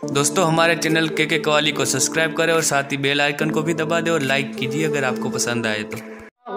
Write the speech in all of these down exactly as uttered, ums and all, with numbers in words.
दोस्तों हमारे चैनल के के कवाली को सब्सक्राइब करें और साथ ही बेल आइकन को भी दबा दें और लाइक कीजिए अगर आपको पसंद आए तो।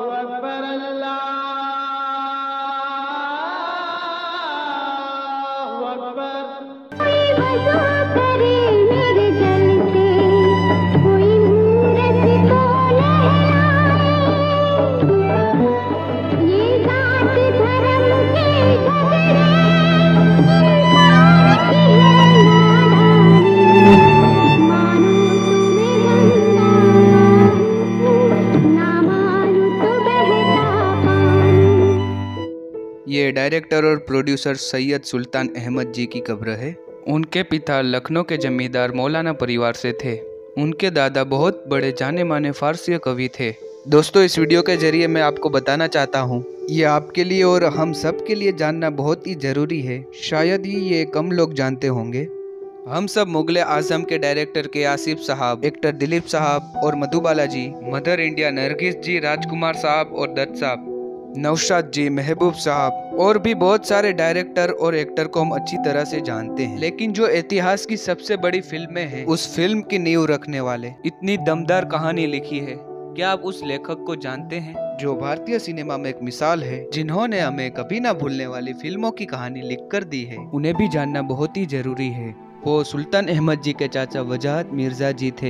ये डायरेक्टर और प्रोड्यूसर सैयद सुल्तान अहमद जी की कब्र है। उनके पिता लखनऊ के जमींदार मौलाना परिवार से थे। उनके दादा बहुत बड़े जाने माने फारसी कवि थे। दोस्तों इस वीडियो के जरिए मैं आपको बताना चाहता हूँ, ये आपके लिए और हम सब के लिए जानना बहुत ही ज़रूरी है। शायद ही ये कम लोग जानते होंगे। हम सब मुगले आजम के डायरेक्टर के आसिफ साहब, एक्टर दिलीप साहब और मधुबाला जी, मदर इंडिया नरगिस जी, राजकुमार साहब और दत्त साहब, नौशाद जी, महबूब साहब और भी बहुत सारे डायरेक्टर और एक्टर को हम अच्छी तरह से जानते हैं। लेकिन जो इतिहास की सबसे बड़ी फिल्में हैं, उस फिल्म की नींव रखने वाले, इतनी दमदार कहानी लिखी है, क्या आप उस लेखक को जानते हैं जो भारतीय सिनेमा में एक मिसाल है, जिन्होंने हमें कभी ना भूलने वाली फिल्मों की कहानी लिख कर दी है? उन्हें भी जानना बहुत ही जरूरी है। वो सुल्तान अहमद जी के चाचा वजाहत मिर्जा जी थे।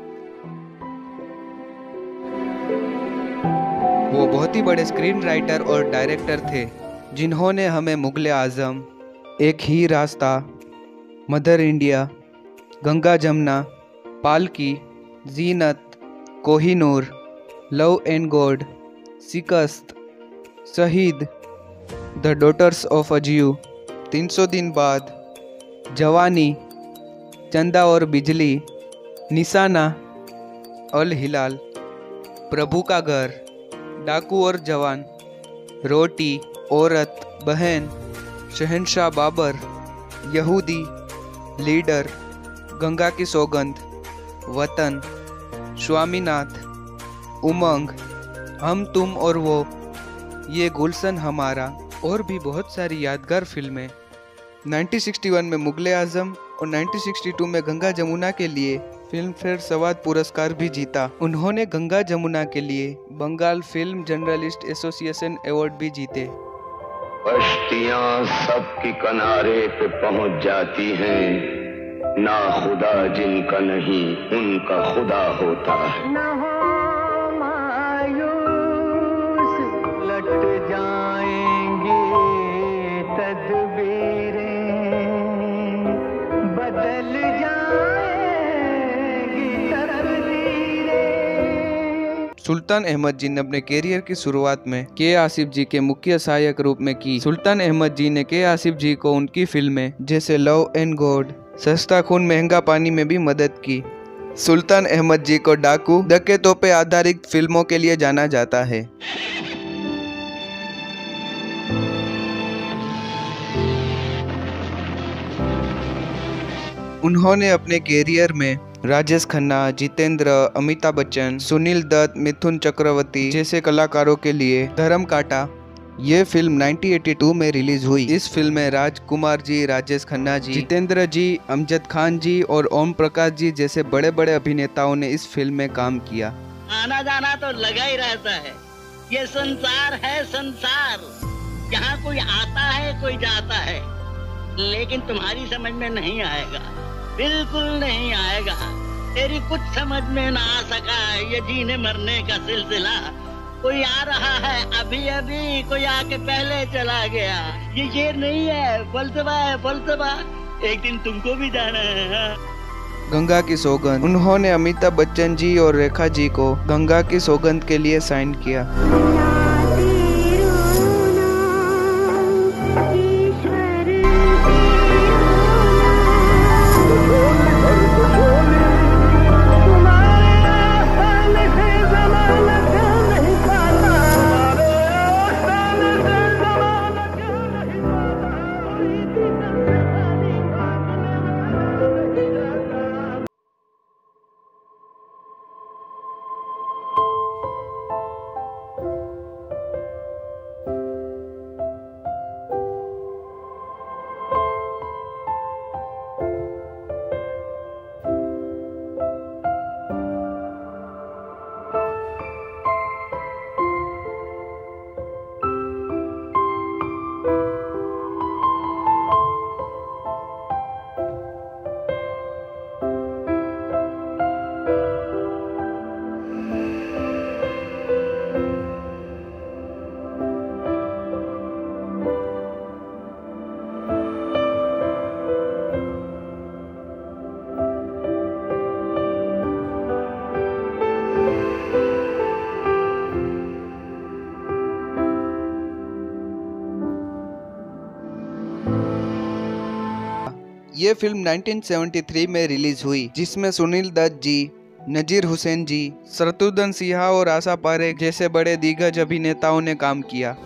वो बहुत ही बड़े स्क्रीन राइटर और डायरेक्टर थे, जिन्होंने हमें मुगले आजम, एक ही रास्ता, mother India, Ganga Jamuna, Palki, Zeenat, Kohinoor, love and god, Shikast, Shaheed, the daughters of अजियू, तीन सौ दिन बाद, जवानी, चंदा और बिजली, निशाना, अल हिलाल, प्रभु का घर, डाकू और जवान, रोटी, औरत, बहन, शहंशाह बाबर, यहूदी, लीडर, गंगा की सौगंध, वतन, स्वामीनाथ, उमंग, हम तुम और वो, ये गुलशन हमारा और भी बहुत सारी यादगार फिल्में। उन्नीस सौ इकसठ में मुगले आजम और उन्नीस सौ बासठ में गंगा जमुना के लिए फिल्म फेयर संवाद पुरस्कार भी जीता। उन्होंने गंगा जमुना के लिए Bengal film journalist association award भी जीते। कश्तियां सबकी किनारे पे पहुंच जाती हैं, ना खुदा जिनका नहीं उनका खुदा होता है। ना हो मायूस, लट जाएंगे तदबीरें, बदल सुल्तान अहमद जी ने अपने कैरियर की शुरुआत में के आसिफ जी के मुख्य सहायक रूप में की। सुल्तान अहमद जी ने के आसिफ जी को उनकी फिल्में जैसे लव एंड गॉड, सस्ता खून महंगा पानी में भी मदद की। सुल्तान अहमद जी को डाकू, डकैतों पे आधारित फिल्मों के लिए जाना जाता है। उन्होंने अपने कैरियर में राजेश खन्ना, जितेंद्र, अमिताभ बच्चन, सुनील दत्त, मिथुन चक्रवर्ती जैसे कलाकारों के लिए धर्म काटा। ये फिल्म उन्नीस सौ बयासी में रिलीज हुई। इस फिल्म में राजकुमार जी, राजेश खन्ना जी, जितेंद्र जी, अमजद खान जी और ओम प्रकाश जी जैसे बड़े बड़े अभिनेताओं ने इस फिल्म में काम किया। आना जाना तो लगा ही रहता है, ये संसार है संसार, यहाँ कोई आता है कोई जाता है, लेकिन तुम्हारी समझ में नहीं आएगा, बिल्कुल नहीं आएगा। तेरी कुछ समझ में ना आ सका ये जीने मरने का सिलसिला। कोई आ रहा है अभी अभी, कोई आके पहले चला गया। ये शेर नहीं है, फलसफा है फलसफा, एक दिन तुमको भी जाना है। गंगा की सौगंध, उन्होंने अमिताभ बच्चन जी और रेखा जी को गंगा की सौगंध के लिए साइन किया। ये फिल्म उन्नीस सौ तिहत्तर में रिलीज हुई, जिसमें सुनील दत्त जी, नजीर हुसैन जी, शत्रुघ्न सिन्हा और आशा पारेख जैसे बड़े दिग्गज अभिनेताओं ने काम किया।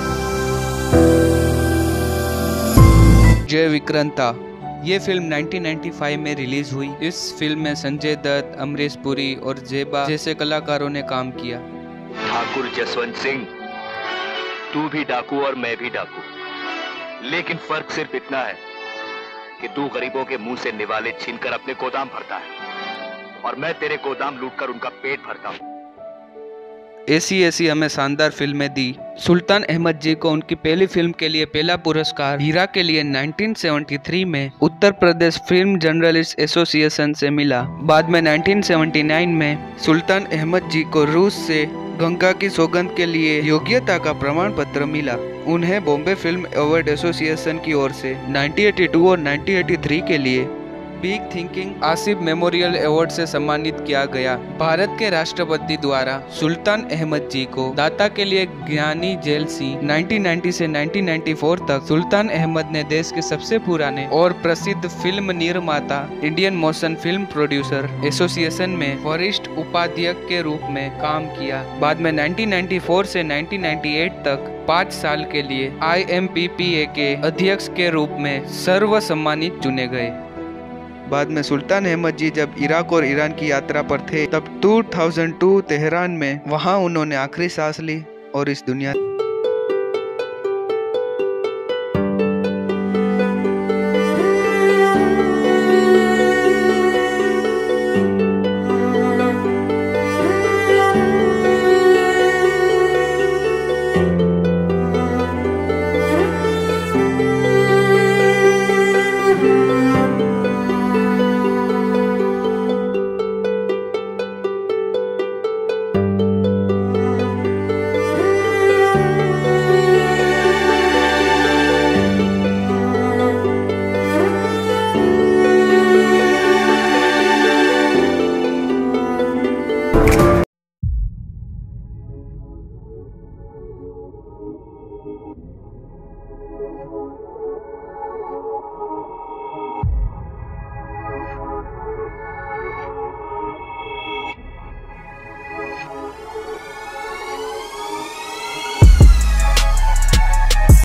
जय विक्रांता ये फिल्म उन्नीस सौ पचानवे में रिलीज हुई। इस फिल्म में संजय दत्त, अमरीश पुरी और जेबा जैसे कलाकारों ने काम किया। ठाकुर जसवंत सिंह, तू भी डाकू और मैं भी डाकू, लेकिन फर्क सिर्फ इतना है कि तू गरीबों के मुंह से निवाले छीनकर अपने गोदाम भरता है और मैं तेरे गोदाम लूटकर उनका पेट भरता हूँ। ऐसी ऐसी हमें शानदार फिल्में दी। सुल्तान अहमद जी को उनकी पहली फिल्म के लिए पहला पुरस्कार हीरा के लिए उन्नीस सौ तिहत्तर में Uttar Pradesh film journalist association से मिला। बाद में उन्नीस सौ उन्यासी में सुल्तान अहमद जी को रूस से गंगा की सौगंध के लिए योग्यता का प्रमाण पत्र मिला। उन्हें बॉम्बे फिल्म अवार्ड एसोसिएशन की ओर से उन्नीस सौ बयासी और उन्नीस सौ तिरासी के लिए big thinking Asif memorial award से सम्मानित किया गया। भारत के राष्ट्रपति द्वारा सुल्तान अहमद जी को दाता के लिए ज्ञानी जेल सी उन्नीस सौ नब्बे से उन्नीस सौ चौरानवे तक सुल्तान अहमद ने देश के सबसे पुराने और प्रसिद्ध फिल्म निर्माता Indian motion film producer association में वरिष्ठ उपाध्यक्ष के रूप में काम किया। बाद में उन्नीस सौ चौरानवे से उन्नीस सौ अट्ठानवे तक पाँच साल के लिए I M P P A के अध्यक्ष के रूप में सर्व सम्मानित चुने गए। बाद में सुल्तान अहमद जी जब इराक और ईरान की यात्रा पर थे, तब दो हज़ार दो तेहरान में वहां उन्होंने आखिरी सांस ली और इस दुनिया